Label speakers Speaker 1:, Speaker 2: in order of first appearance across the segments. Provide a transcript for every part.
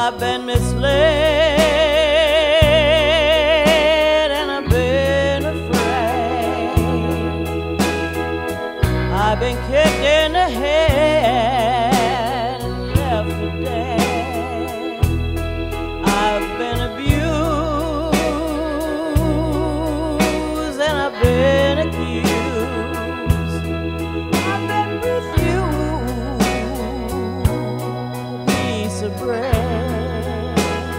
Speaker 1: I've been misled and I've been afraid. I've been kicked in the head and left for dead. I've been abused and I've been accused. I've been refused a piece of bread,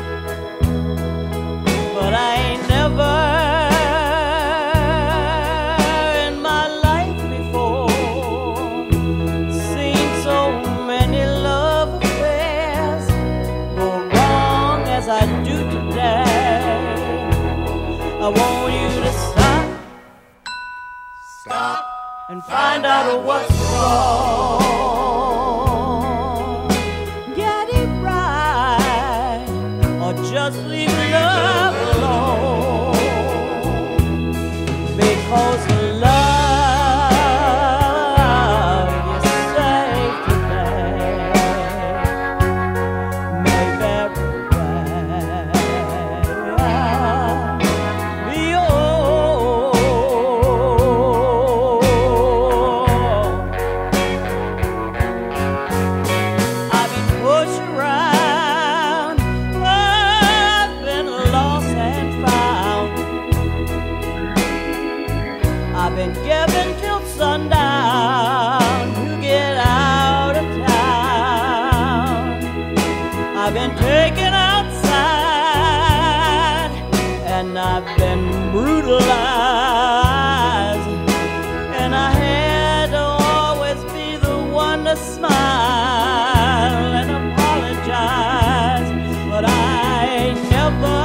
Speaker 1: but I ain't never in my life before seen so many love affairs go wrong as I do today. I want you to stop and find out what's wrong. Get it right or just leave love alone. Because love you save today may very well be yours. I've been pushed around, I've been lost and found. I've been given till sundown to get out of town. I've been taken outside and I've been brutalized, and I had to always be the one to smile and apologize. But I ain't never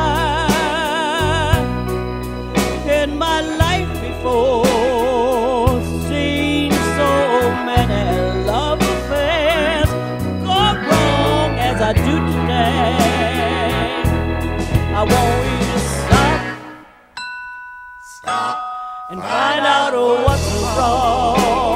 Speaker 1: in my life before seen so many love affairs go wrong as I do today. I want you to stop and find out what's wrong.